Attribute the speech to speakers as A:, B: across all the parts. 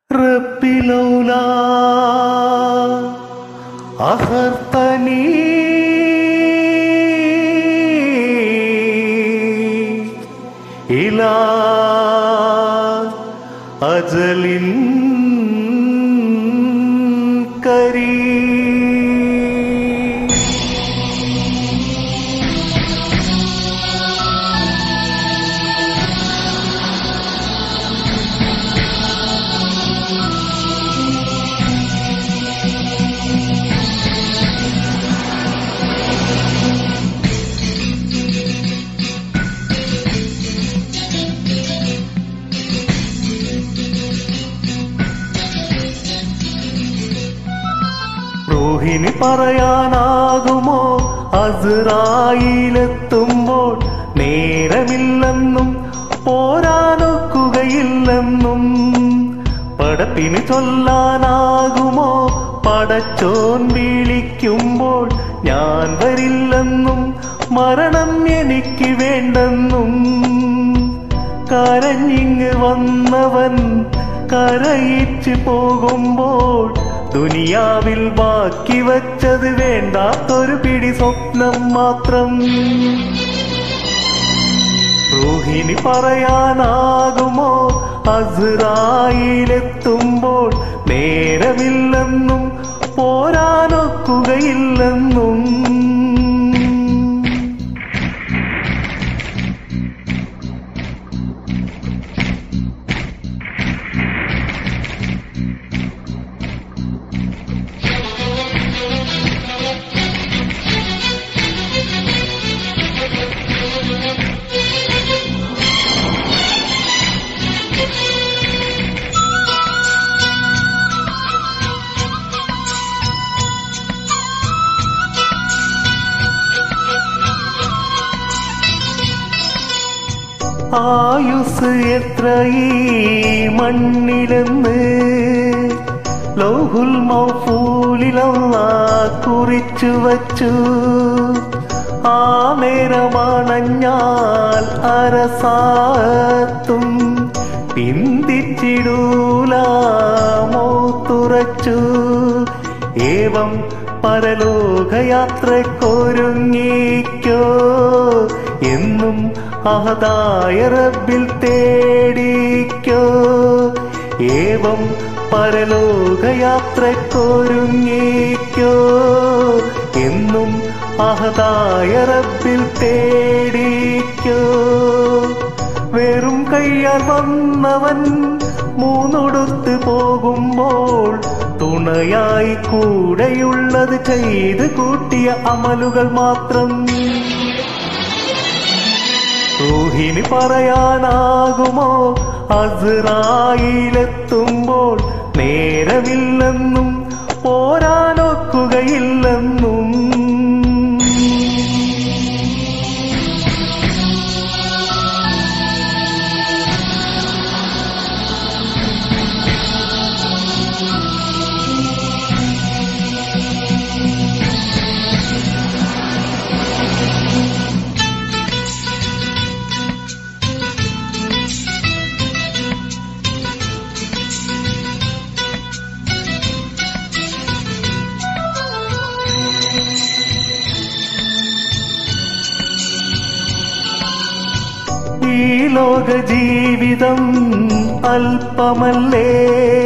A: ربي لولا أخرتني إلى أجل قريب. റൂഹിന് പറയാനാകുമോ അസ്റായീലെത്തുമ്പോൾ നേരമില്ലെന്നും പോരാനൊക്കുകയില്ലെന്നും? പടപ്പിന് ചൊല്ലാനാകുമോ പടച്ചോൻ വിളിക്കുമ്പോൾ ഞാൻ വരില്ലെന്നും മരണം എനിക്ക് വേണ്ടെന്നും? കരഞ്ഞിങ്ങ് വന്നവൻ കരയിച്ചു പോകുമ്പോൾ ദുനിയാവിൽ ബാക്കി വച്ചത് വേണ്ടാത്തൊരു പിടി സ്വപ്നം മാത്രം. റൂഹിന് പറയാനാകുമോ അസ്റായീലെത്തുമ്പോൾ നേരമില്ലെന്നും പോരാനൊക്കുകയില്ലെന്നും? ആയുസ് എത്ര ഈ മണ്ണിലെന്ന് ലൗഹുൽ മൗഫൂലിൽ അല്ലാഹ് കുറിച്ചു വച്ചു. ആ നേരമണഞ്ഞാൽ അരസാത്തും പിന്തിച്ചിടൂല മൗത്തുറച്ചു. ഏവം പരലോകയാത്രക്കൊരുങ്ങിക്കോ എന്നും അഹദായ റബ്ബിൽ തേടിക്കോ. ഏവം പരലോകയാത്രക്കൊരുങ്ങിക്കോ എന്നും അഹദായ റബ്ബിൽ തേടിക്കോ. വെറും കയ്യാൽ വന്നവൻ മൂന്നൊടുത്ത് പോകുമ്പോൾ തുണയായി കൂടെയുള്ളത് ചെയ്ത് കൂട്ടിയ അമലുകൾ മാത്രം. റൂഹിന് പറയാനാകുമോ അസ്റായീലെത്തുമ്പോൾ നേരമില്ലെന്നും പോരാനൊക്കുകയില്ലെന്നും? ഈ ലോക ജീവിതം അല്പമല്ലേ,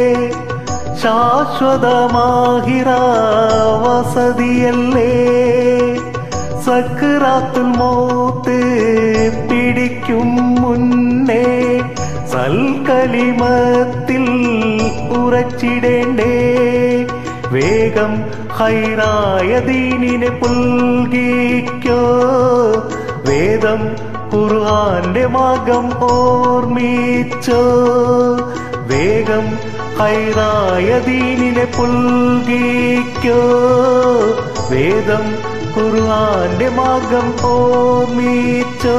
A: ശാശ്വതമാഹിറ വസതിയല്ലേ. സക്റാത്തുൽ മൗത്ത് പിടിക്കും മുന്നേ സൽക്കലിമത്തിൽ ഉറച്ചിടേണ്ടേ. വേഗം ഖൈറായ ദീനിനെ പുൽകിക്കോ. വേദം ഖുർആന്റെ മാർഗം ഓർമ്മിച്ചോ. വേഗം ഖൈറായ ദീനിനെ പുൽകിക്കോ. വേദം ഖുർആന്റെ മാർഗം ഓർമ്മിച്ചോ.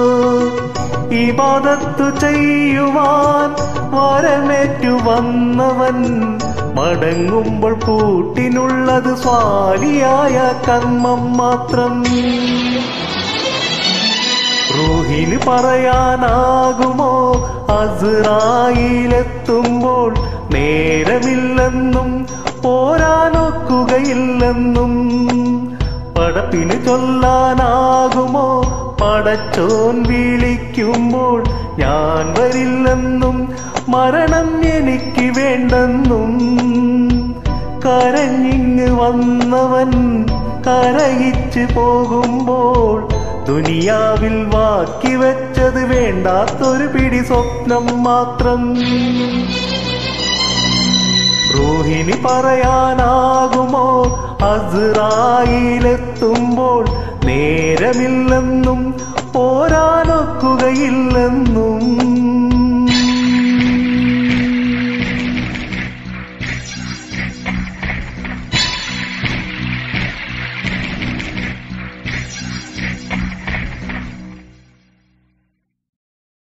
A: ഇബാദത്തു ചെയ്യുവാൻ വരമേറ്റു വന്നവൻ മടങ്ങുമ്പോൾ കൂട്ടിനുള്ളത് സ്വാലിയായ കർമ്മം മാത്രം. റൂഹിന് പറയാനാകുമോ അസ്റായീലെത്തുമ്പോൾ നേരമില്ലെന്നും പോരാനൊക്കുകയില്ലെന്നും പടപ്പിന് ചൊല്ലാനാകുമോ പടച്ചോൻ വിളിക്കുമ്പോൾ ഞാൻ വരില്ലെന്നും മരണം എനിക്ക് വേണ്ടെന്നും കരഞ്ഞിങ്ങ് വന്നവൻ കരയിച്ചു പോകുമ്പോൾ ദുനിയാവിൽ ബാക്കി വെച്ചത് വേണ്ടാത്തൊരു പിടി സ്വപ്നം മാത്രം. റൂഹിനി പറയാനാകുമോ അസ്റായീലെത്തുമ്പോൾ നേരമില്ലെന്നും പോരാനൊക്കുകയില്ലെന്നും